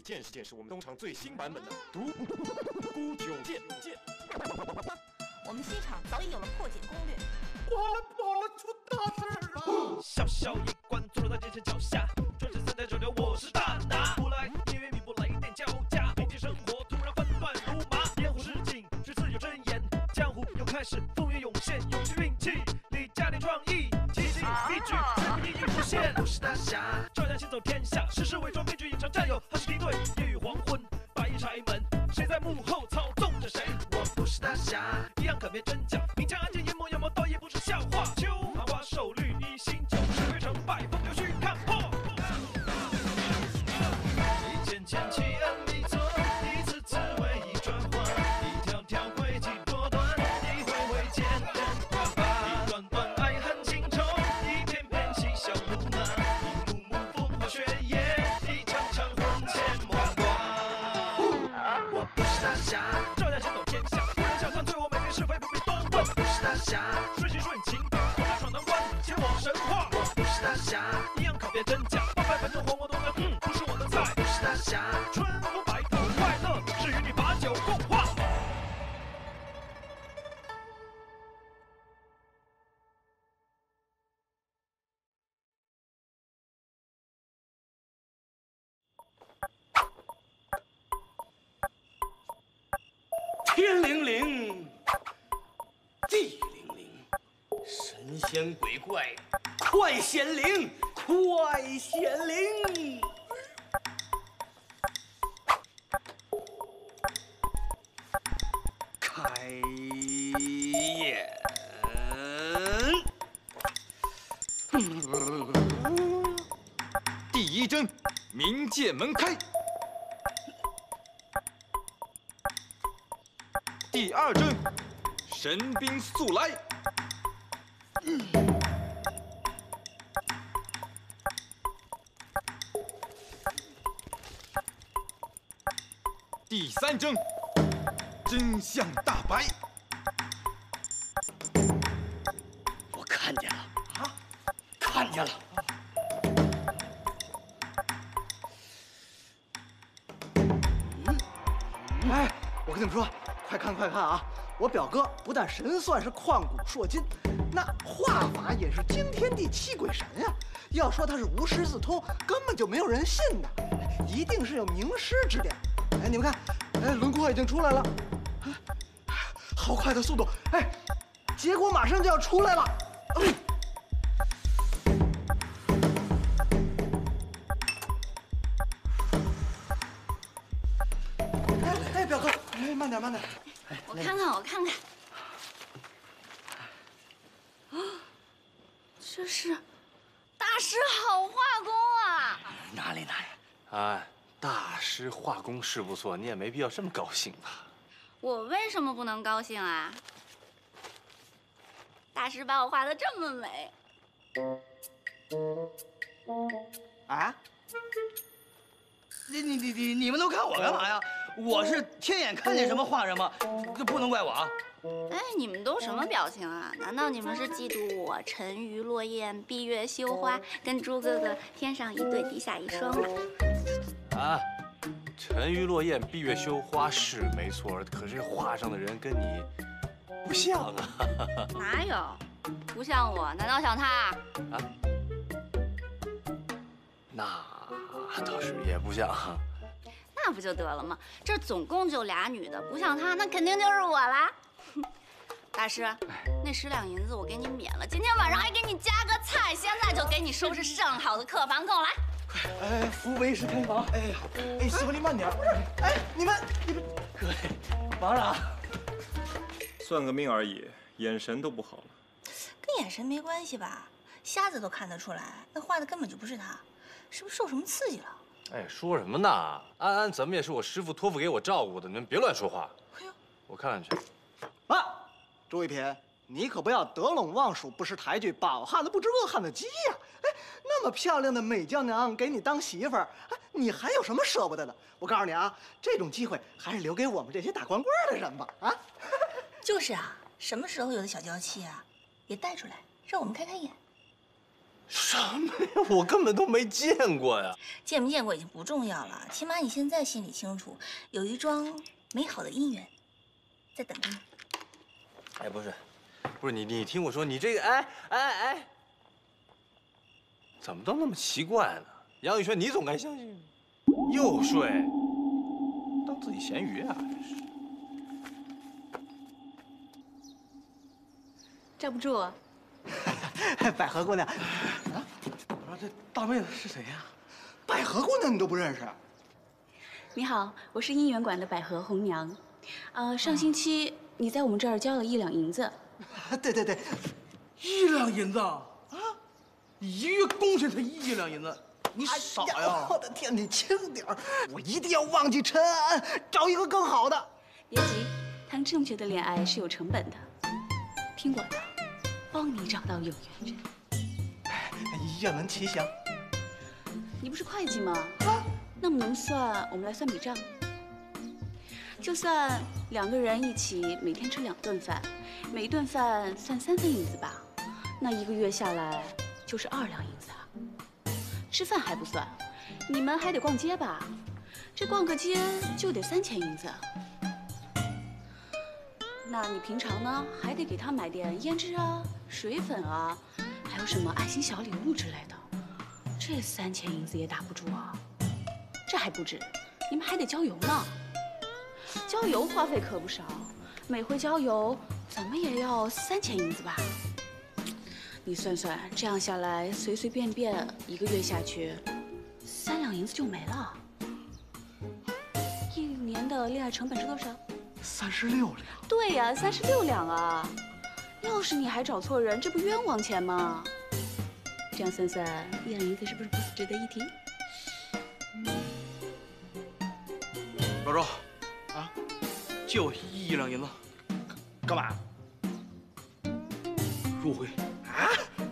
见识见识我们东厂最新版本的独孤九剑。 我们西厂早已有了破解攻略。 完了，出大事了！ 小小一关，坐落在剑仙脚下，转身3.96，我是大拿。不来因为米不来电交加，北京生活突然纷乱如麻，烟火市井是自有真言，江湖又开始风云涌现，有些运气，你加点创意，奇迹一举，全部一一浮现。我是大侠，照样行走天下，事事伪装，面具隐藏战友，还是敌对。夜雨黄昏，白衣柴门，谁在幕后操纵着谁？我不是大侠，一样可辨真假，明枪暗箭，眼魔倒也不是笑话。秋麻花手绿一心酒，是非成败，风流须看破。一件件奇案迷踪，一次次为一转换，一条条诡计多端，一回回简单化吧，一段段爱恨情仇，一片片嬉笑怒骂，一幕幕风花雪月，一场场魂牵梦挂。我不是大侠，照样行走天下，不人小看对我美人是非不必多问。我不是大侠，顺心顺情，我来闯难关，前往神话。我不是大侠，一样考辨真假，八百分钟活我都能，不是我的菜。不是大侠，春风白头快乐，是与你把酒共话。 天灵灵，地灵灵，神仙鬼怪，快显灵，快显灵！开眼！ 第一针，冥界门开。第二针，神兵速来。第三针，真相大白。 我看见了啊，看见了。 哎，我跟你们说，快看快看啊！我表哥不但神算是旷古烁今，那画法也是惊天地泣鬼神呀！要说他是无师自通，根本就没有人信的，一定是有名师指点。哎，你们看，哎，轮廓已经出来了，好快的速度！哎，结果马上就要出来了。哎，表哥，哎，慢点，慢点。 我看看，我看看。啊，这是大师好画工啊！ 哪里？ 哎，大师画工是不错，你也没必要这么高兴吧？ 我为什么不能高兴啊？大师把我画的这么美。 啊？你们都看我干嘛呀？我是天眼看见什么画什么，这不能怪我啊！ 哎，你们都什么表情啊？难道你们是嫉妒我沉鱼落雁、闭月羞花，跟猪哥哥天上一对地下一双吗？ 啊，沉鱼落雁、闭月羞花是没错，可是画上的人跟你不像啊。 哪有？不像我？难道像他？ 啊？那倒是也不像。 那不就得了吗？这总共就俩女的，不像她，那肯定就是我啦。大师，那10两银子我给你免了，今天晚上还给你加个菜，现在就给你收拾上好的客房，跟我来。 快，哎，扶为师开房。哎呀，哎，媳妇你慢点。哎，你们， 各位，忙着啊。 算个命而已，眼神都不好了。 跟眼神没关系吧？瞎子都看得出来，那画的根本就不是他，是不是受什么刺激了？ 哎，说什么呢？安安怎么也是我师傅托付给我照顾的，你们别乱说话。 哎呦， 我看看去。 啊，周一品，你可不要得陇望蜀不识抬举，饱汉子不知饿汉子饥呀！哎，那么漂亮的美娇娘给你当媳妇儿，哎，你还有什么舍不得的？我告诉你啊，这种机会还是留给我们这些打光棍的人吧！啊， 就是啊，什么时候有的小娇妻啊，也带出来，让我们开开眼。 什么呀？我根本都没见过呀！ 见没见过已经不重要了，起码你现在心里清楚，有一桩美好的姻缘在等着你。 哎，不是你听我说，你这个哎，怎么都那么奇怪呢？杨宇轩，你总该相信。又睡，当自己咸鱼啊！真是。 站不住。 百合姑娘，啊，我说这大妹子是谁呀？百合姑娘你都不认识？ 你好，我是姻缘馆的百合红娘。上星期你在我们这儿交了1两银子。 对，1两银子啊！1个月工钱才1两银子，你傻呀！我的天，你轻点儿，我一定要忘记陈安，找一个更好的。 别急，谈正确的恋爱是有成本的。听我的，帮你找到有缘人。 愿闻其详。 你不是会计吗？那么能算，我们来算笔账。就算2个人一起每天吃2顿饭，每顿饭算3分银子吧，那1个月下来就是2两银子啊。吃饭还不算，你们还得逛街吧？这逛个街就得3000银子。那你平常呢，还得给他买点胭脂啊、水粉啊，还有什么爱心小礼物之类的。这3000银子也打不住啊。这还不止，你们还得郊游呢。郊游花费可不少，每回郊游怎么也要3000银子吧？你算算，这样下来，随随便便1个月下去，3两银子就没了。1年的恋爱成本是多少 ？36两。 对呀，36两啊！要是你还找错人，这不冤枉钱吗？这样算算，1两银子是不是不值得一提？ 老周，啊，借我1两银子，干嘛？入会啊？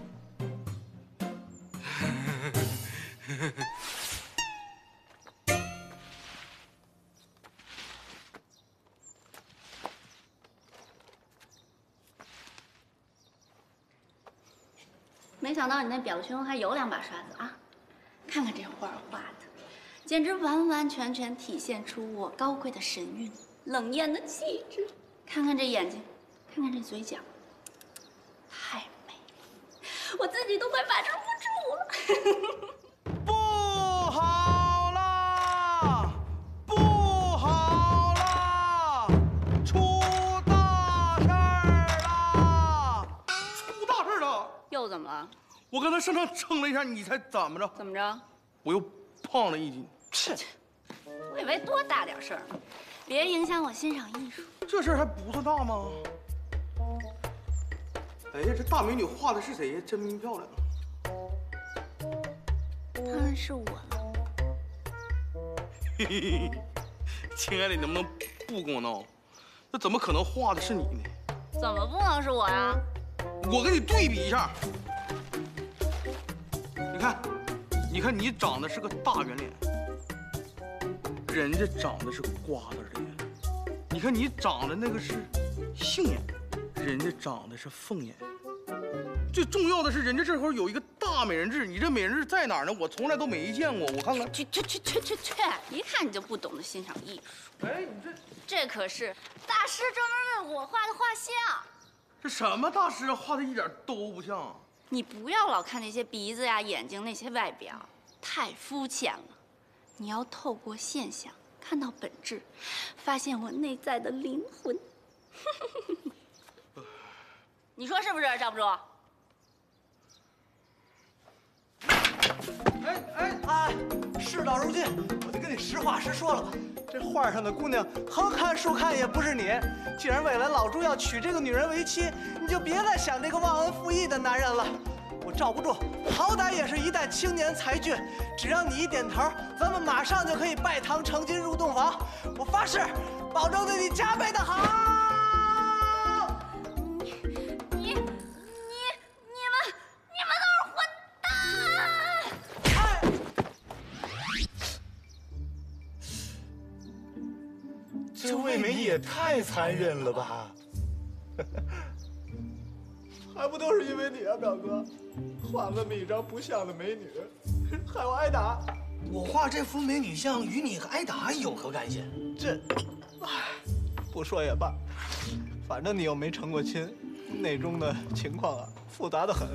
没想到你那表兄还有2把刷子啊！看看这画画的，简直完完全全体现出我高贵的神韵、冷艳的气质。看看这眼睛，看看这嘴角，太美了，我自己都快把持不住了。 不好啦！不好啦！出大事儿啦！出大事了！ 又怎么了？ 我刚才上秤称了一下，你猜怎么着？ 怎么着？ 我又胖了1斤。 切！我以为多大点事儿，别影响我欣赏艺术。 这事儿还不算大吗？哎呀，这大美女画的是谁呀？真漂亮。 当然是我了。 嘿嘿嘿，亲爱的，你能不能不跟我闹？那怎么可能画的是你呢？ 怎么不能是我呀？ 我跟你对比一下，你看，你长得是个大圆脸，人家长得是瓜子脸。你看你长得那个是杏眼，人家长得是凤眼。最重要的是，人家这会儿有一个大美人痣，你这美人痣在哪儿呢？我从来都没见过，我看看。 去！一看你就不懂得欣赏艺术。 哎，你这可是大师专门为我画的画像。 这什么大师啊，画的一点都不像。 你不要老看那些鼻子呀、眼睛那些外表，太肤浅了。你要透过现象看到本质，发现我内在的灵魂。你说是不是，赵不住？ 哎，事到如今，我就跟你实话实说了吧。这画上的姑娘，横看竖看也不是你。既然未来老朱要娶这个女人为妻，你就别再想这个忘恩负义的男人了。我罩不住，好歹也是一代青年才俊，只要你一点头，咱们马上就可以拜堂成亲入洞房。我发誓，保证对你加倍的好。 你们都是混蛋！ 这魏美也太残忍了吧！ 还不不都是因为你啊，表哥？画那么一张不像的美女，害我挨打。 我画这幅美女像与你挨打有何干系？ 这，不说也罢。反正你又没成过亲，内中的情况啊复杂的很。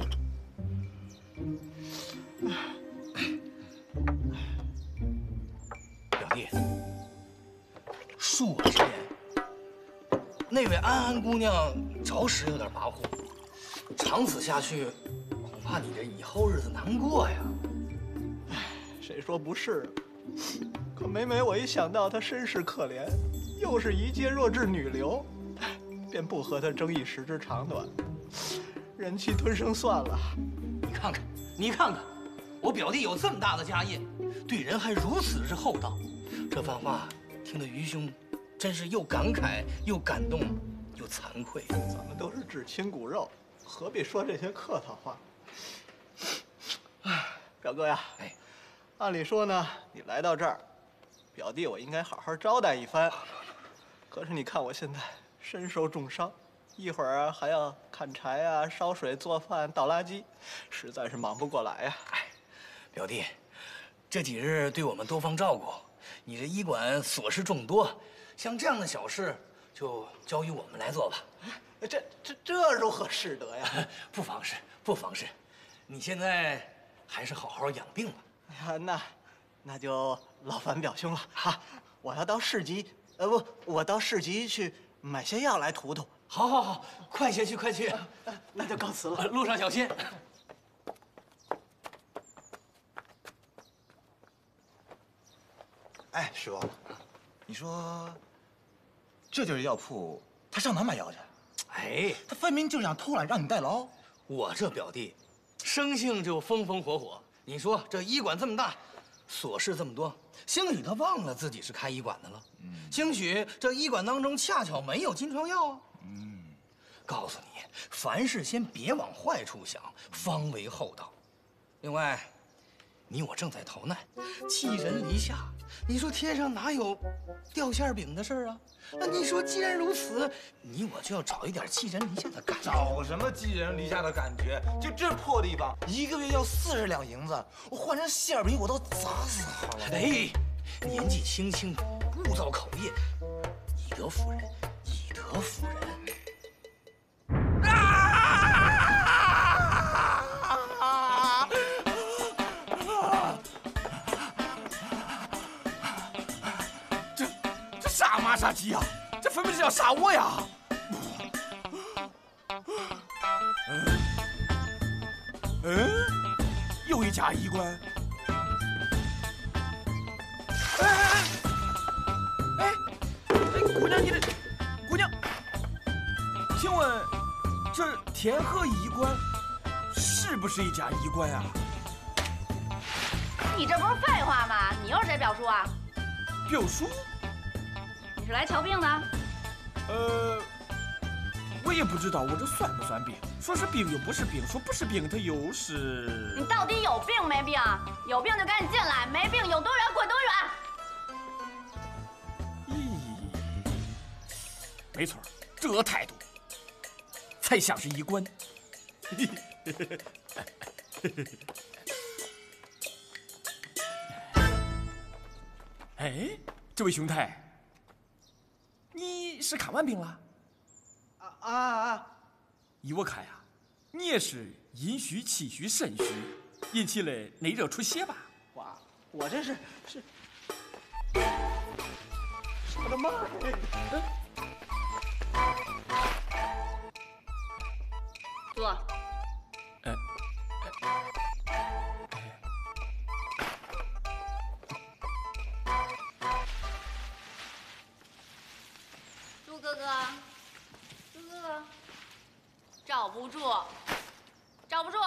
表弟，恕我直言，那位安安姑娘着实有点跋扈，长此下去，恐怕你这以后日子难过呀。 谁说不是？可每每我一想到她身世可怜，又是一介弱智女流，便不和她争一时之长短，忍气吞声算了。 你看看，我表弟有这么大的家业，对人还如此之厚道，这番话听得于兄真是又感慨又感动又惭愧。 咱们都是至亲骨肉，何必说这些客套话？表哥呀，按理说呢，你来到这儿，表弟我应该好好招待一番。可是你看我现在身受重伤，一会儿还要砍柴啊、烧水、做饭、倒垃圾，实在是忙不过来呀。 表弟，这几日对我们多方照顾，你这医馆琐事众多，像这样的小事就交于我们来做吧。 这如何使得呀？ 不妨事，不妨事。你现在还是好好养病吧。 哎呀，那就劳烦表兄了啊！我要到市集，我到市集去买些药来涂涂。 好，快些去，快去。 那就告辞了， 路上小心。 哎，师傅，你说这就是药铺，他上哪买药去？ 哎， 他分明就是想偷懒，让你代劳。 我这表弟，生性就风风火火。你说这医馆这么大，琐事这么多，兴许他忘了自己是开医馆的了。兴许这医馆当中恰巧没有金疮药啊。告诉你，凡事先别往坏处想，方为厚道。另外，你我正在逃难，寄人篱下，你说天上哪有掉馅饼的事儿啊？那你说，既然如此，你我就要找一点寄人篱下的感觉。 找什么寄人篱下的感觉？就这破地方，一个月要40两银子，我换成馅饼我都砸死好了。 哎，年纪轻轻，勿造口业，以德服人，以德服人。 这杀妈杀鸡啊！这分明是要杀我呀！又一家医馆。姑娘，姑娘，请问这天河医馆是不是一家医馆啊？ 你这不是废话吗？你又是谁表叔啊？ 表叔？ 你是来瞧病的？ 我也不知道我这算不算病。说是病又不是病，说不是病它又是…… 你到底有病没病？有病就赶紧进来，没病有多远滚多远。 咦，没错，这态度才像是医官。哎，这位兄台，你是看完病了？依我看呀，你也是阴虚、气虚、肾虚，引起了内热出血吧？ 哇，我这是我的妈呀！ 坐。朱哥哥，罩不住，罩不住。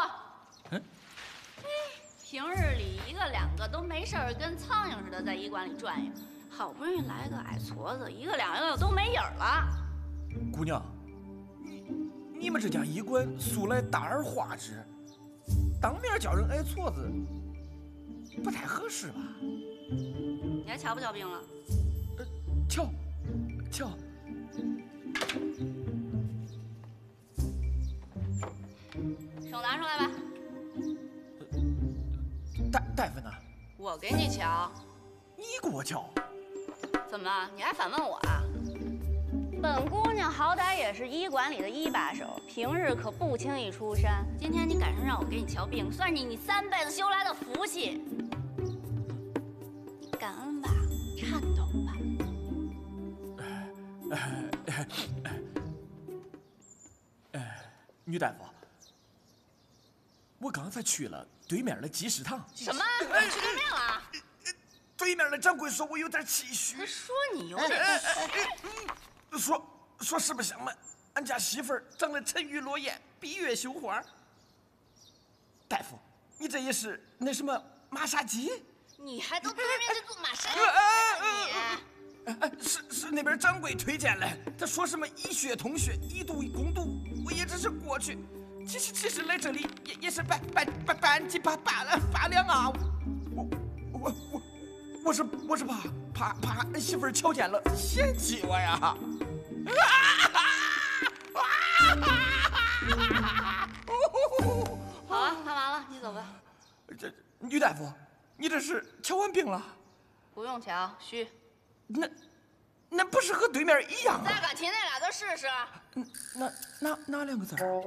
平日里一个两个都没事儿，跟苍蝇似的在医馆里转悠，好不容易来个矮矬子，一个两个都没影儿了。 姑娘，你们这家医馆素来大而化之，当面叫人矮矬子，不太合适吧？ 你还瞧不瞧病了？ 瞧。 手拿出来吧。 大夫呢？ 我给你瞧。 你给我瞧？ 怎么，你还反问我啊？本姑娘好歹也是医馆里的一把手，平日可不轻易出山。今天你赶上让我给你瞧病，算是你3辈子修来的福气。你感恩吧，颤抖吧。 女大夫，我刚才去了对面的集市堂。 什么？你去对面了？ 对面的掌柜说我有点气虚。 他说你有点说实不相瞒，俺家媳妇儿长得沉鱼落雁，闭月羞花。大夫，你这也是那什么马杀鸡？ 你还到对面去做马杀鸡？ 是那边掌柜推荐的，他说什么医学通血，以毒攻毒，我也只是过去。其实来这里也是半斤八两啊！我是怕俺媳妇儿瞧见了嫌弃我呀！ 好了，看完了，你走吧。 这女大夫，你这是瞧完病了？ 不用瞧，虚。 那不是和对面一样啊？ 再敢提那俩字试试。 哪2个字儿？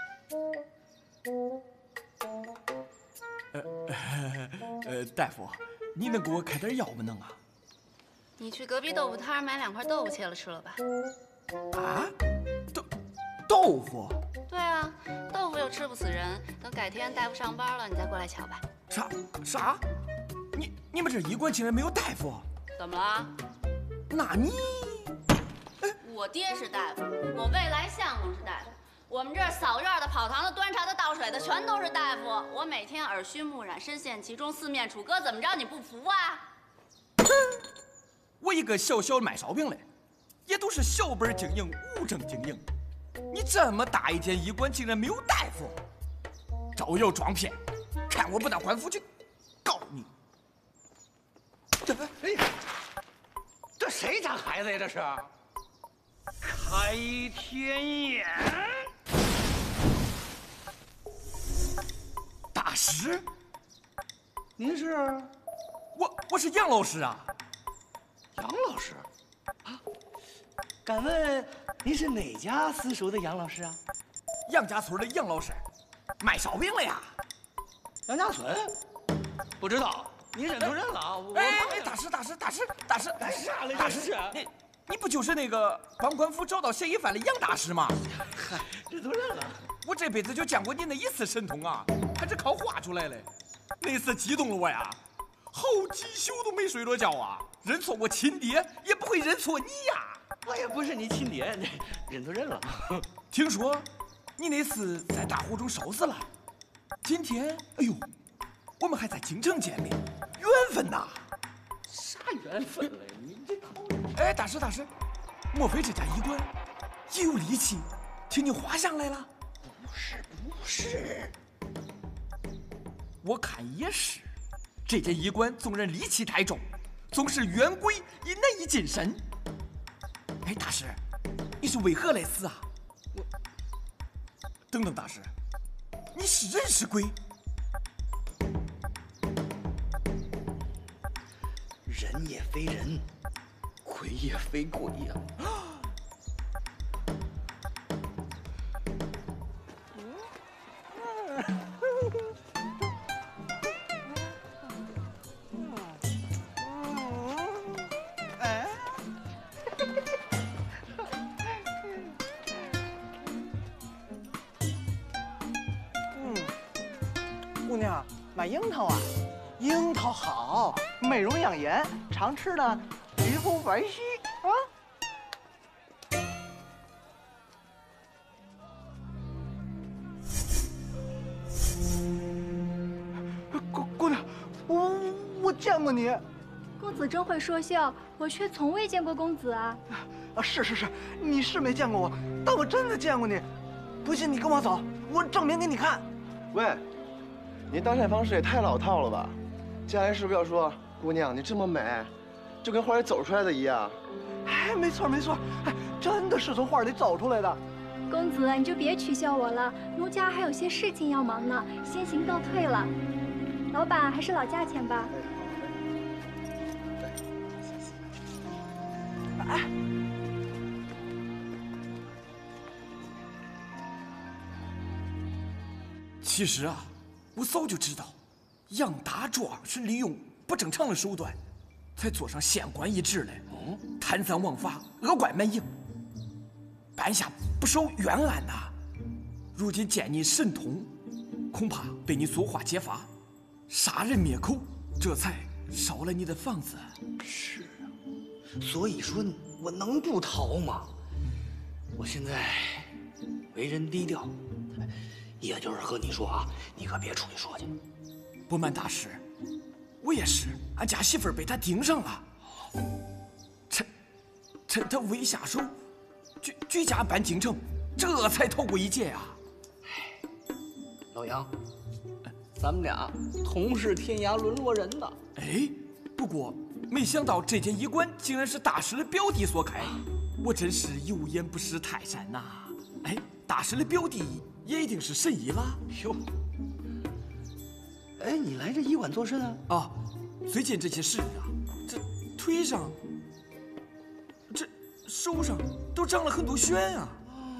大夫，你能给我开点药不能啊？ 你去隔壁豆腐摊买2块豆腐切了吃了吧。 啊？豆腐？ 对啊，豆腐又吃不死人。等改天大夫上班了，你再过来瞧吧。 啥？你们这医馆竟然没有大夫？ 怎么了？ 那你？ 我爹是大夫，我未来相公是大夫，我们这儿扫院的、跑堂的、端茶的、倒水的，全都是大夫。我每天耳熏目染，深陷其中，四面楚歌，怎么着你不服啊？ 我一个小卖烧饼的，也都是小本经营，无证经营。你这么大一间医馆，竟然没有大夫，招摇撞骗，看我不到官府去告你！ 这谁家孩子呀？这是？ 开天眼！ 大师， 您是？ 我是杨老师啊。 杨老师？啊？敢问您是哪家私塾的杨老师啊？ 杨家村的杨老师，卖烧饼的呀。 杨家村？不知道。您认错人了啊！ 大师， 啥嘞？ 你不就是那个帮官府找到嫌疑犯的杨大师吗？ 嗨，认错人了。 我这辈子就见过您那一次神通啊，还是靠画出来的。那次激动了我呀，好几宿都没睡着觉啊！认错我亲爹，也不会认错你呀。 我也不是你亲爹，认错人了。 听说你那次在大火中烧死了，今天，哎呦，我们还在京城见面，缘分呐！ 啥缘分嘞？你这讨厌！ 哎，大师，莫非这家医馆也有戾气，听你画像来了？ 不是， 我看也是。这间医馆纵然戾气太重，总是冤鬼也难以近身。哎，大师，你是为何来死啊？等等，大师，你是人是鬼？ 人也非人，鬼也非鬼呀。 姑娘，买樱桃啊？樱桃好，美容养颜，常吃呢，皮肤白皙啊。姑娘，我见过你。 公子真会说笑，我却从未见过公子啊。 是，你是没见过我，但我真的见过你。不信你跟我走，我证明给你看。 喂，你搭讪方式也太老套了吧？接下来是不是要说，姑娘你这么美，就跟画里走出来的一样？ 哎，没错，哎，真的是从画里走出来的。 公子，你就别取笑我了，奴家还有些事情要忙呢，先行告退了。老板还是老价钱吧。 哎， 其实啊，我早就知道，杨大壮是利用不正常的手段，才做上县官一职的。贪赃枉法，恶贯满盈，办下不少冤案呐。如今见你神通，恐怕被你所化解发，杀人灭口，这才烧了你的房子。 是啊，所以说我能不逃吗？我现在为人低调，也就是和你说啊，你可别出去说去。 不瞒大师，我也是，俺家媳妇儿被他盯上了，趁他未下手，举家搬京城，这才逃过一劫啊！ 老杨，咱们俩同是天涯沦落人呐。 哎，不过没想到这间医馆竟然是大师的表弟所开，我真是有眼不识泰山呐！哎，大师的表弟也一定是神医了。 哟，哎，你来这医馆做甚啊？ 啊，最近这些事啊，这腿上、这手上都长了很多癣啊。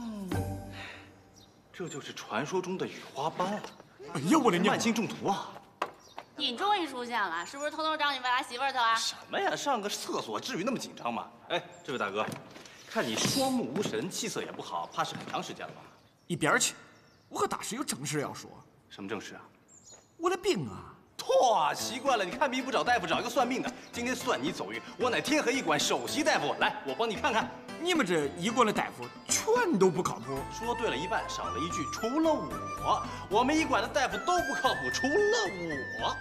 这就是传说中的雨花斑啊！ 哎呀，我的娘！ 慢性中毒啊！ 你终于出现了，是不是偷偷找你未来媳妇儿去了？ 什么呀？上个厕所至于那么紧张吗？哎，这位大哥，看你双目无神，气色也不好，怕是很长时间了吧？ 一边去！我和大师有正事要说。 什么正事啊？ 我的病啊！ 嚯，习惯了，你看病不找大夫，找一个算命的。今天算你走运，我乃天河医馆首席大夫，来，我帮你看看。 你们这医馆的大夫全都不靠谱。 说对了一半，少了一句，除了我们医馆的大夫都不靠谱，除了我。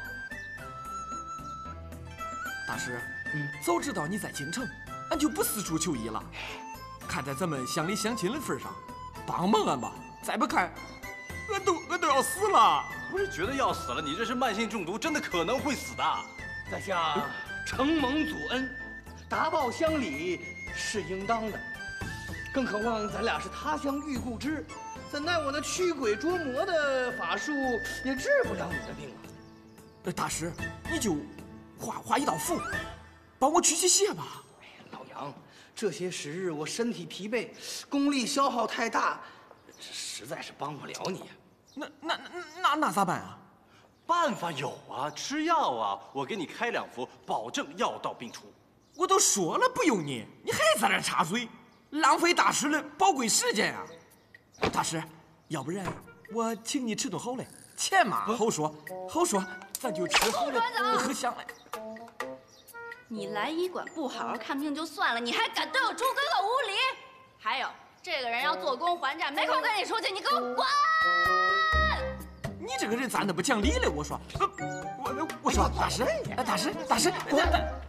大师，早知道你在京城，俺就不四处求医了。看在咱们乡里乡亲的份上，帮帮俺吧。再不看，俺都要死了。 不是觉得要死了，你这是慢性中毒，真的可能会死的。 在下承蒙祖恩，答报乡里是应当的。更何况咱俩是他乡遇故知，怎奈我那驱鬼捉魔的法术也治不了你的病啊！ 大师，你就画一道符，帮我驱驱邪吧。 哎呀，老杨，这些时日我身体疲惫，功力消耗太大，实在是帮不了你。 那咋办啊？ 办法有啊，吃药啊，我给你开2副，保证药到病除。 我都说了不用你，你还在那插嘴，浪费大师的宝贵时间啊！大师，要不然我请你吃顿好的，钱嘛好说，咱就吃好的，喝香的。 你来医馆不好好看病就算了，你还敢对我朱哥哥无礼？还有，这个人要做工还债，没空跟你出去，你给我滚！ 你这个人咋那么讲理了？我说，我说，大师，滚！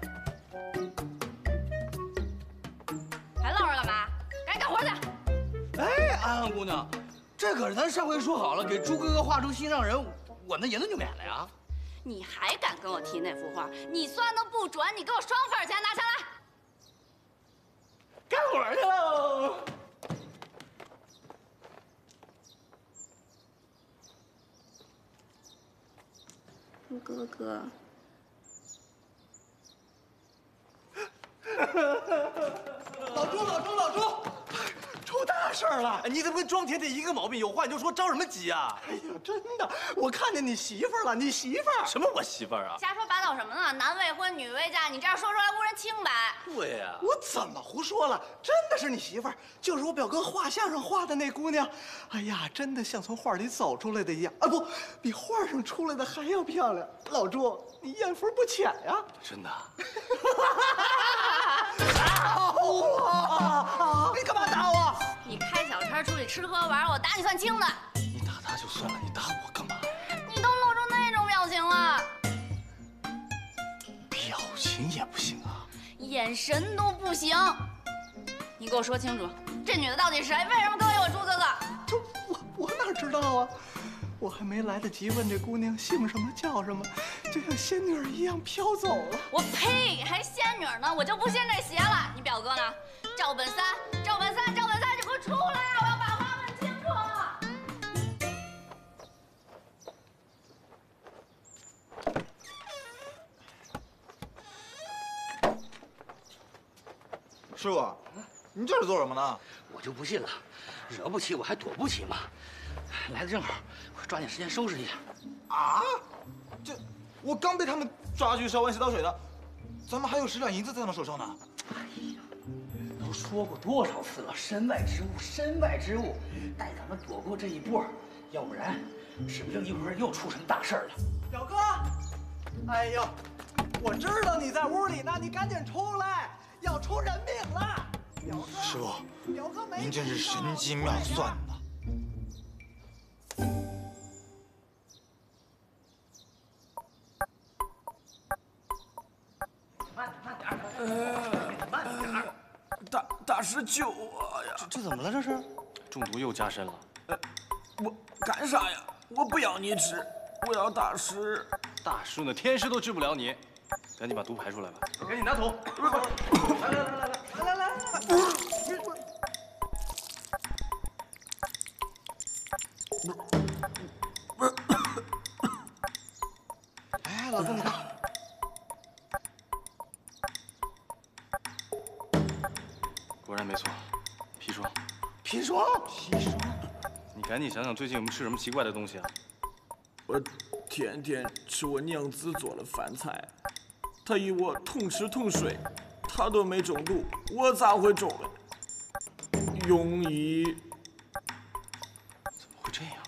还愣着干嘛？赶紧干活去！ 哎，安安姑娘，这可是咱上回说好了，给朱哥哥画出心上人，我那银子就免了呀。 你还敢跟我提那幅画？你算的不准，你给我双份钱拿下来！ 干活去喽！ 朱哥哥。 老朱，出大事了！ 哎，你怎么跟庄甜甜一个毛病？有话你就说，着什么急啊？ 哎呀，真的，我看见你媳妇了，你媳妇儿什么我媳妇儿啊？ 瞎说八道什么呢？男未婚，女未嫁，你这样说出来误人清白。 对呀， 我怎么胡说了？真的是你媳妇儿，就是我表哥画像上画的那姑娘。哎呀，真的像从画里走出来的一样啊！不，比画上出来的还要漂亮。老朱，你眼福不浅呀！ 真的。 你干嘛打我？ 你开小差出去吃喝玩，我打你算轻的。 你打他就算了，你打我干嘛呀？ 你都露出那种表情了， 表情也不行啊， 眼神都不行。你给我说清楚，这女的到底是谁？为什么勾引我朱哥哥？ 这我哪知道啊？我还没来得及问这姑娘姓什么叫什么，就像仙女儿一样飘走了。 我呸！还仙女呢？我就不信这邪了。你表哥呢？赵本三，你给我出来！我要把花师傅，你这是做什么呢？ 我就不信了，惹不起我还躲不起吗？来的正好，我抓紧时间收拾一下。 啊？这我刚被他们抓去烧完洗澡水的，咱们还有10两银子在他们手上呢。 哎呀，都说过多少次了，身外之物，身外之物，待咱们躲过这一波，要不然，指不定一会儿又出什么大事儿了。 表哥，哎呦，我知道你在屋里呢，你赶紧出来，要出人命了。表哥， 师傅， 表哥没您真是神机妙算呐！ 大师救我呀！ 这怎么了？这是中毒又加深了。 我干啥呀？我不要你治，我要大师。 大师呢？天师都治不了你，赶紧把毒排出来吧。 赶紧拿桶。来。 哎，老公，你看。 果然没错，砒霜。 砒霜。 你赶紧想想，最近我们吃什么奇怪的东西啊？ 我天天吃我娘子做的饭菜，她与我同吃同睡，她都没中毒，我咋会中呢？庸医。 怎么会这样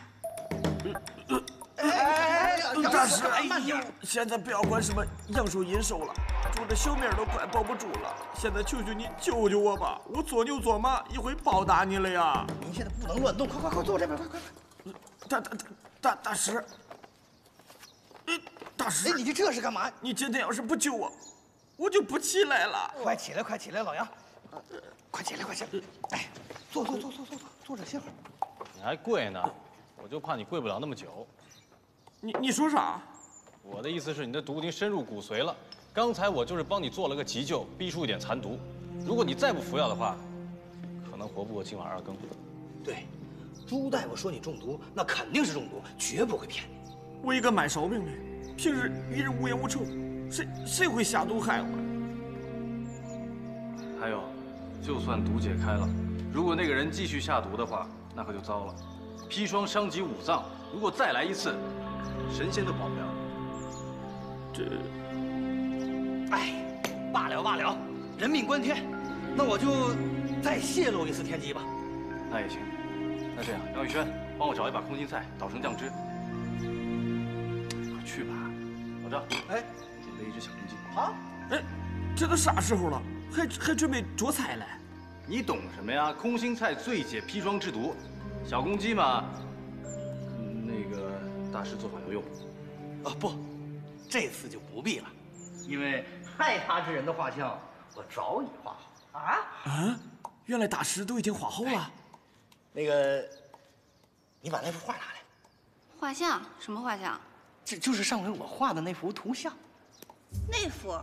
呢？大师，慢点！现在不要管什么阳寿阴寿了。我这小命都快保不住了，现在求求你救救我吧！我做牛做马也会报答你了呀！ 您现在不能乱动，快坐这边，快！ 大师，大师， 哎，你这是干嘛？ 你今天要是不救我，我就不起来了。 快起来，老杨，快起来！哎，坐着歇会儿。 你还跪呢？我就怕你跪不了那么久。 你说啥？ 我的意思是你的毒已经深入骨髓了。刚才我就是帮你做了个急救，逼出一点残毒。如果你再不服药的话，可能活不过今晚2更。 对，朱大夫说你中毒，那肯定是中毒，绝不会骗你。 我一个卖烧饼的，平日与人无冤无仇，谁会下毒害我？ 还有，就算毒解开了，如果那个人继续下毒的话，那可就糟了。砒霜伤及5脏，如果再来一次，神仙都保不了。 哎，罢了，人命关天，那我就再泄露一次天机吧。 那也行。那这样，杨宇轩，帮我找一把空心菜，捣成酱汁。快去吧，老赵。 哎， 准备一只小公鸡。 好。 哎，这都啥时候了，还准备做菜嘞？ 你懂什么呀？空心菜最解砒霜治毒，小公鸡嘛，那个大师做法有用。 啊不，这次就不必了，因为害他之人的画像我早已画好。 啊？原来大师都已经画好了。 那个，你把那幅画拿来。 画像？什么画像？ 这就是上回我画的那幅图像。 那幅？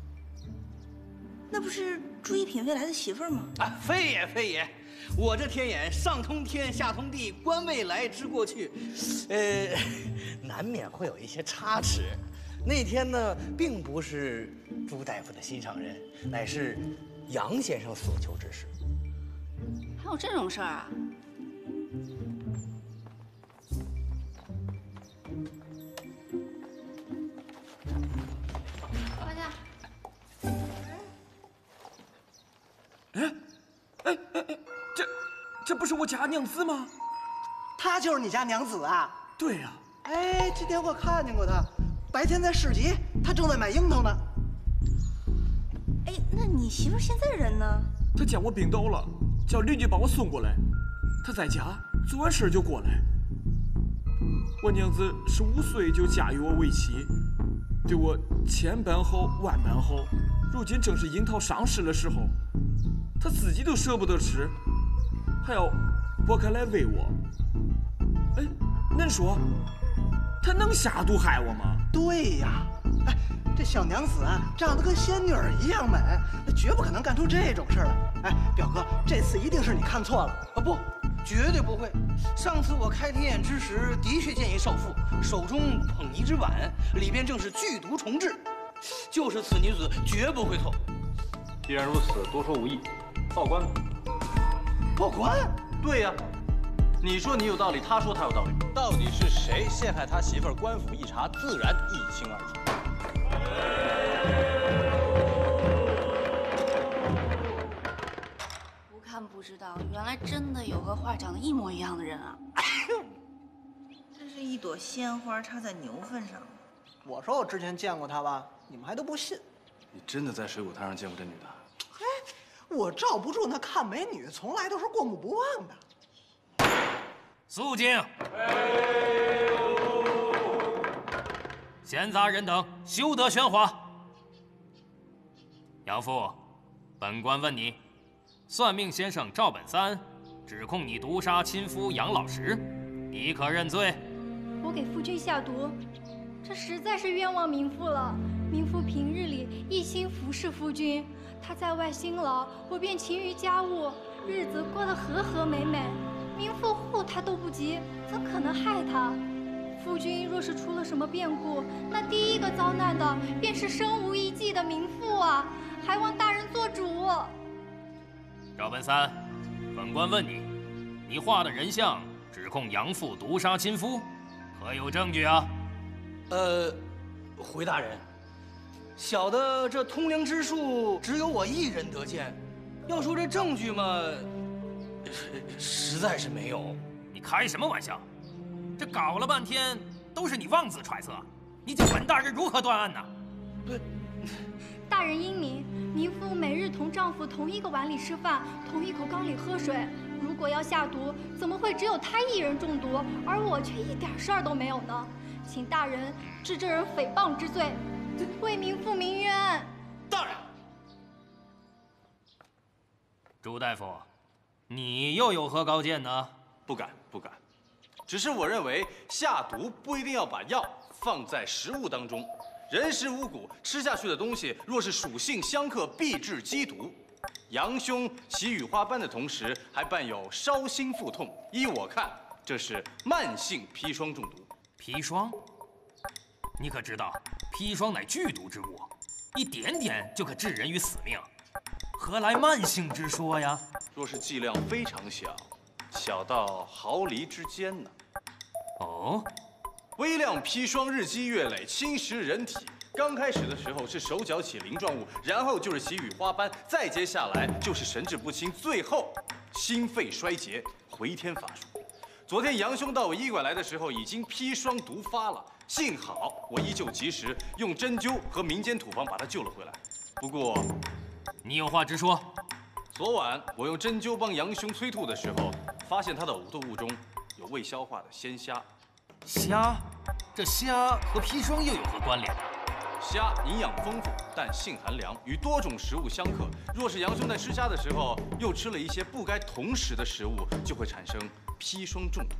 那不是朱一品未来的媳妇儿吗？ 啊，非也，我这天眼上通天下通地，观未来知过去，难免会有一些差池。那天呢，并不是朱大夫的心上人，乃是杨先生所求之事。 还有这种事儿啊？画像。 哎，这不是我家娘子吗？ 她就是你家娘子啊？ 对呀。 哎，今天我看见过她，白天在市集，她正在买樱桃呢。 哎，那你媳妇现在人呢？ 她见我病倒了，叫邻居帮我送过来。她在家，做完事就过来。我娘子15岁就嫁与我为妻，对我千般好万般好。如今正是樱桃上市的时候，她自己都舍不得吃，还要剥开来喂我。哎，恁说，她能下毒害我吗？ 对呀，哎，这小娘子啊，长得跟仙女儿一样美，绝不可能干出这种事儿来。哎，表哥，这次一定是你看错了啊！不，绝对不会。上次我开天眼之时，的确见一少妇手中捧一只碗，里边正是剧毒重治，就是此女子绝不会错。 既然如此，多说无益，报官吧。 报官？ 对呀，你说你有道理，他说他有道理，到底是谁陷害他媳妇儿？官府一查，自然一清二楚。 不看不知道，原来真的有和画长得一模一样的人啊！ 这是一朵鲜花插在牛粪上。 我说我之前见过她吧，你们还都不信。 你真的在水果摊上见过这女的？ 嘿，我罩不住那看美女，从来都是过目不忘的。 肃静！闲杂人等休得喧哗。杨父，本官问你，算命先生赵本三指控你毒杀亲夫杨老石，你可认罪？ 我给夫君下毒，这实在是冤枉民妇了。民妇平日里一心服侍夫君，他在外辛劳，我便勤于家务，日子过得和和美美。民妇护他都不及，怎可能害他？夫君若是出了什么变故，那第一个遭难的便是身无一技的民妇啊！还望大人做主。 赵本三，本官问你，你画的人像指控杨父毒杀亲夫，可有证据啊？ 回大人，小的这通灵之术只有我一人得见，要说这证据嘛，实在是没有。 你开什么玩笑？这搞了半天都是你妄自揣测，你叫本大人如何断案呢？ 对， 大人英明，民妇每日同丈夫同一个碗里吃饭，同一口缸里喝水。如果要下毒，怎么会只有他一人中毒，而我却一点事儿都没有呢？请大人治这人诽谤之罪，为民妇鸣冤。 大人，朱大夫，你又有何高见呢？ 不敢，不敢。只是我认为下毒不一定要把药放在食物当中。人食五谷，吃下去的东西若是属性相克，必致积毒。杨兄起雨花斑的同时，还伴有烧心腹痛。依我看，这是慢性砒霜中毒。 砒霜？你可知道，砒霜乃剧毒之物，一点点就可致人于死命，何来慢性之说呀？ 若是剂量非常小，小到毫厘之间呢？ 哦， 微量砒霜日积月累，侵蚀人体。刚开始的时候是手脚起鳞状物，然后就是起雨花斑，再接下来就是神志不清，最后心肺衰竭，回天乏术。昨天杨兄到我医馆来的时候，已经砒霜毒发了，幸好我依旧及时，用针灸和民间土方把他救了回来。不过， 你有话直说。 昨晚我用针灸帮杨兄催吐的时候，发现他的呕吐物中有未消化的鲜虾。 虾？这虾和砒霜又有何关联呢？ 虾营养丰富，但性寒凉，与多种食物相克。若是杨兄在吃虾的时候又吃了一些不该同食的食物，就会产生砒霜中毒。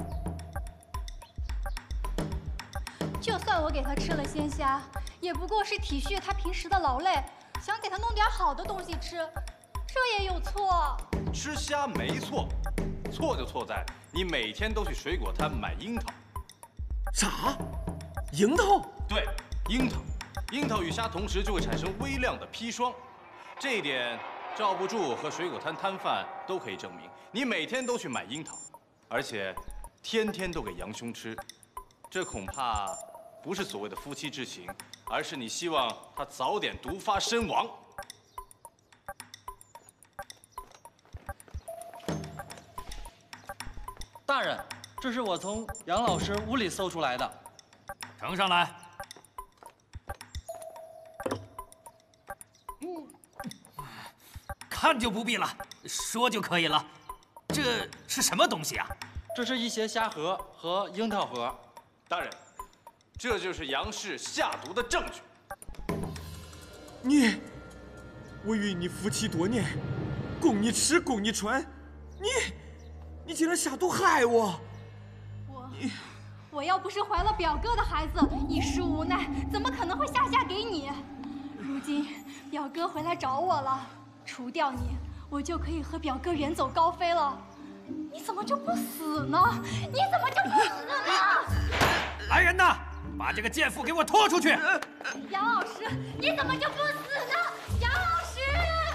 就算我给他吃了鲜虾，也不过是体恤他平时的劳累，想给他弄点好的东西吃，这也有错？ 吃虾没错，错就错在你每天都去水果摊买樱桃。 啥？樱桃？ 对，樱桃。樱桃与虾同时就会产生微量的砒霜，这一点赵部柱和水果摊摊贩都可以证明。你每天都去买樱桃，而且天天都给杨兄吃，这恐怕不是所谓的夫妻之情，而是你希望他早点毒发身亡。 大人，这是我从杨老师屋里搜出来的。 呈上来。看就不必了，说就可以了。这是什么东西啊？ 这是一些虾核和樱桃核。 大人，这就是杨氏下毒的证据。我与你夫妻多年，供你吃，供你穿，你竟然下毒害我！ 我要不是怀了表哥的孩子，一时无奈，怎么可能会下嫁给你？如今表哥回来找我了，除掉你，我就可以和表哥远走高飞了。你怎么就不死呢？你怎么就不死呢？ 来人呐，把这个贱妇给我拖出去！ 杨老师，你怎么就不死呢？杨老师！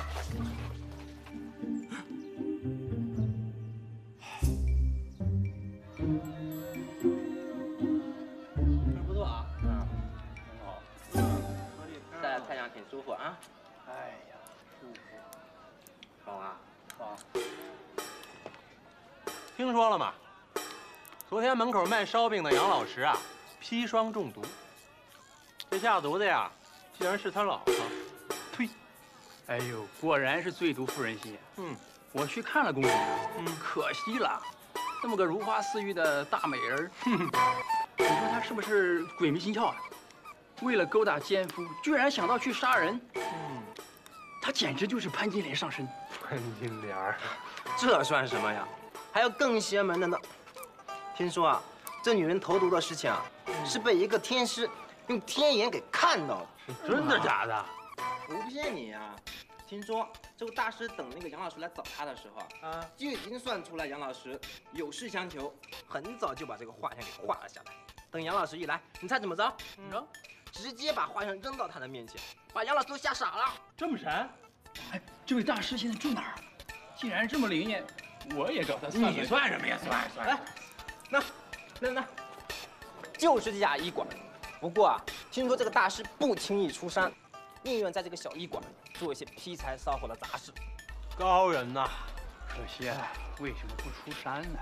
说了吗？昨天门口卖烧饼的杨老师啊，砒霜中毒。这下毒的呀，竟然是他老婆。 呸！哎呦，果然是最毒妇人心。我去看了公主，可惜了，这么个如花似玉的大美人，你说她是不是鬼迷心窍啊？为了勾搭奸夫，居然想到去杀人。她简直就是潘金莲上身。 潘金莲， 这算什么呀？还有更邪门的呢。听说啊，这女人投毒的事情啊，是被一个天师用天眼给看到了。 真的假的？ 我不骗你啊。听说这个大师等那个杨老师来找他的时候啊，就已经算出来杨老师有事相求，很早就把这个画像给画了下来。等杨老师一来，你猜怎么着？直接把画像扔到他的面前，把杨老师都吓傻了。 这么神？哎，这位大师现在住哪儿？既然这么灵验，我也找他算。 你算什么呀？算。来，那，就是这家医馆。不过啊，听说这个大师不轻易出山，宁愿在这个小医馆做一些劈柴烧火的杂事。 高人呐！ 可惜啊，为什么不出山呢？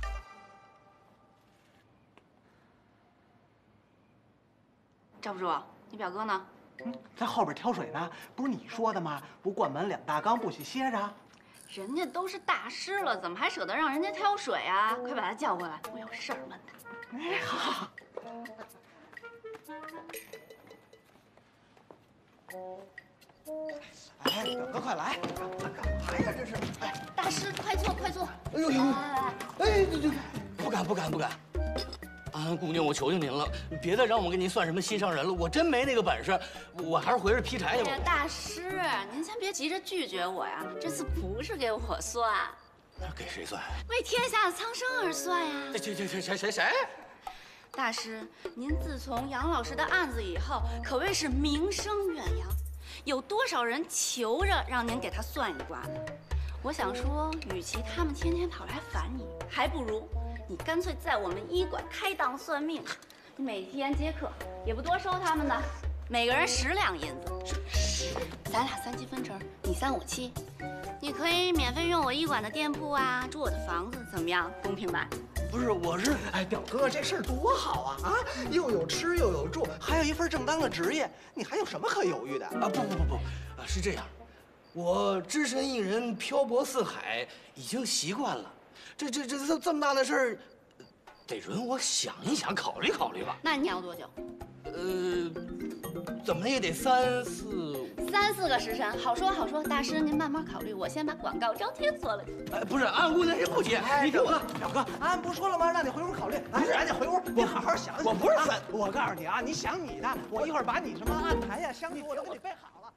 赵部主，你表哥呢？ 在后边挑水呢。不是你说的吗？不关门2大缸，不许歇着。 人家都是大师了，怎么还舍得让人家挑水啊？快把他叫过来，我有事儿问他。 哎，好。哎，表哥快来！干嘛呀？这是！哎， 大师，快坐，快坐！ 哎呦，哎，这不敢！安安姑娘，我求求您了，别再让我给您算什么心上人了，我真没那个本事，我还是回去劈柴去吧。 大师，您先别急着拒绝我呀，这次不是给我算， 给谁算？ 为天下的苍生而算呀。 谁？ 大师，您自从杨老师的案子以后，可谓是名声远扬，有多少人求着让您给他算一卦呢？我想说，与其他们天天跑来烦你，还不如你干脆在我们医馆开档算命，你每天接客也不多收他们的，每个人10两银子，咱俩3七分成，你3我7，你可以免费用我医馆的店铺啊，住我的房子，怎么样？公平吧？ 不是，我是哎，表哥，这事儿多好啊！啊，又有吃又有住，还有一份正当的职业，你还有什么可犹豫的？ 啊，不，是这样，我只身一人漂泊四海，已经习惯了。这么大的事儿，得容我想一想，考虑考虑吧。 那你要多久？ 怎么也得3、4 个时辰。好说，大师您慢慢考虑，我先把广告招贴做了。 不是，安姑娘也不接。 你听我，表哥，安不说了吗？让你回屋考虑。不是，让你回屋，你好好想想。 我不是3， 我告诉你啊，你想你的，我一会儿把你什么案台呀、香烛我都给你备好了。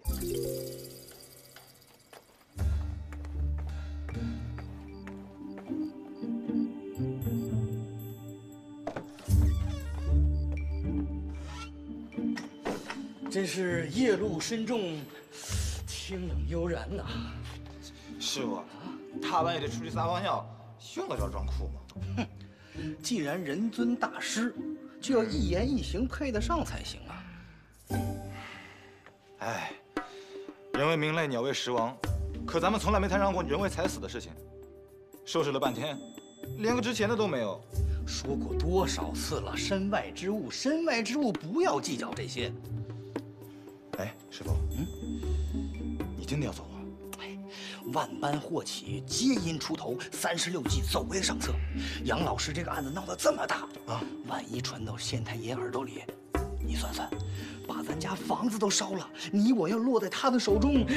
真是夜路深重，清冷悠然呐。 师傅，大半夜的出去撒泡尿，用得着装酷吗？ 哼，既然人尊大师，就要一言一行配得上才行啊。 哎，人为民类，鸟为食亡，可咱们从来没摊上过人为财死的事情。收拾了半天，连个值钱的都没有。 说过多少次了，身外之物，身外之物，不要计较这些。 哎，师傅，你真的要走啊？ 哎，万般祸起，皆因出头，36计走为上策。杨老师这个案子闹得这么大啊，万一传到县太爷耳朵里，你算算，把咱家房子都烧了，你我要落在他的手中。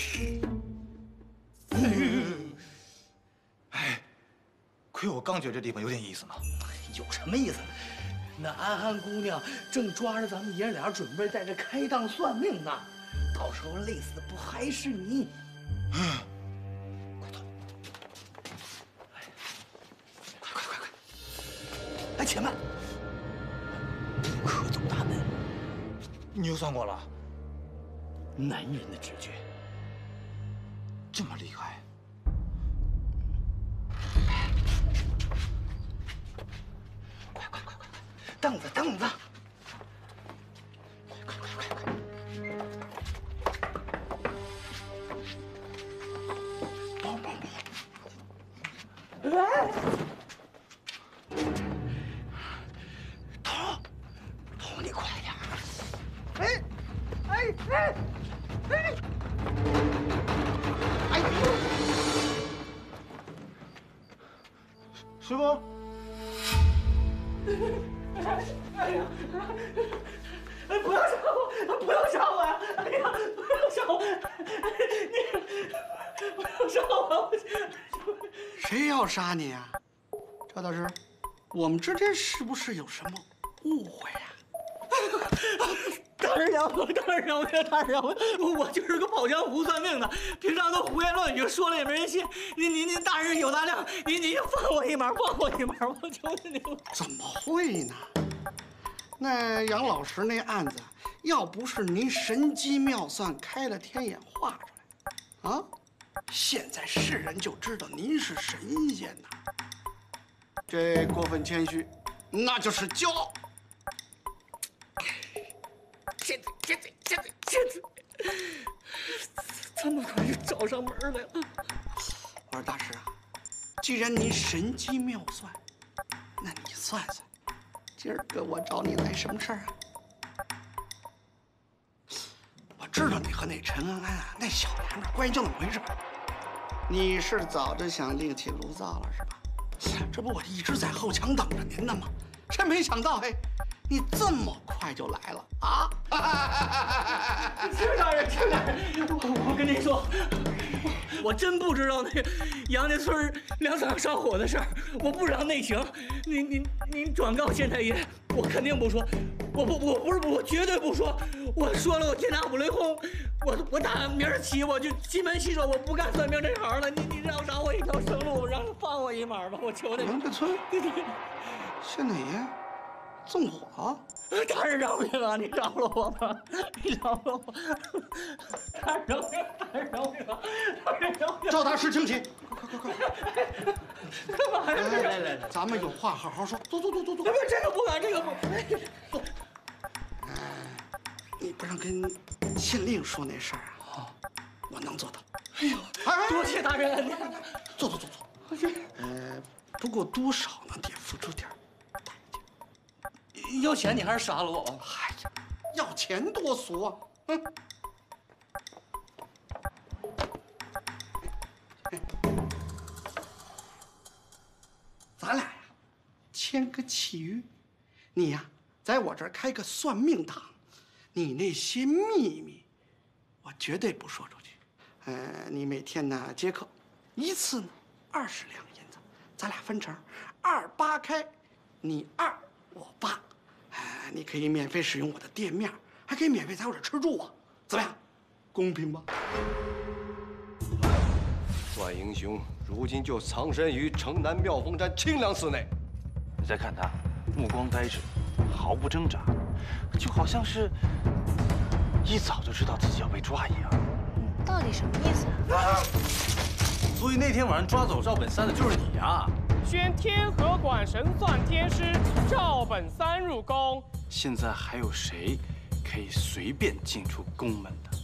哎，亏我刚觉得这地方有点意思呢。 有什么意思？那安安姑娘正抓着咱们爷俩准备在这开档算命呢，到时候累死的不还是你？快走！快！哎，且慢，不可走大门。 你又算过了？ 男人的直觉这么厉害？ 凳子，快！ 你快点！ 哎，哎哎哎！哎呦！ 师傅。 哎呀！不要杀我！不要杀我呀！哎呀！不要杀我！你不要杀我！ 谁要杀你啊？赵大师，我们之间是不是有什么误会呀？ 大人饶我！大人饶我！大人饶我！我就是个跑江湖算命的，平常都胡言乱语，说了也没人信。您大人有大量，您就放我一马，放我一马，我求求您了。 怎么会呢？那杨老师那案子，要不是您神机妙算开了天眼画出来，啊，现在世人就知道您是神仙呐。这过分谦虚，那就是骄傲。 现在，这么快就找上门来了。 我说大师啊，既然您神机妙算，那你算算，今儿个我找你来什么事儿啊？我知道你和那陈安安啊，那小娘们关系就那么回事。你是早就想另起炉灶了是吧？这不我一直在后墙等着您呢吗？真没想到，嘿，你这么快就来了啊！ 陈大人，陈大人，我跟您说，我真不知道那个杨家村粮仓烧火的事儿，我不知道内情。您转告县太爷，我肯定不说，我绝对不说。我说了，我天打五雷轰，我打明儿起我就金盆洗手，我不干算命这行了。你饶我一条生路，放我一马吧，我求你。 杨家村，县太爷纵火。 大人饶命啊！你饶了我吧！你饶了我！大人饶命！大人饶命！大人饶命！ 赵大师，请起！快！ 干嘛呀？ 来，咱们有话好好说。走。 不，这个不敢，这个不。 你不让跟县令说那事儿啊？我能做到。 哎呦，多谢大人！ 坐。不过多少呢，得付出点。 要钱你还是杀了我吧！ 哎呀，要钱多俗啊！咱俩呀，签个契约，你呀，在我这儿开个算命堂，你那些秘密，我绝对不说出去。你每天呢接客，一次呢20两银子，咱俩分成2-8开，你2，我8。你可以免费使用我的店面，还可以免费在我这吃住啊，怎么样？公平吧？ 万英雄如今就藏身于城南妙峰山清凉寺内。 你再看他，目光呆滞，毫不挣扎，就好像是一早就知道自己要被抓一样。 到底什么意思啊？ 所以那天晚上抓走赵本山的就是你啊！ 宣天河馆神算天师赵本山入宫。 现在还有谁可以随便进出宫门的？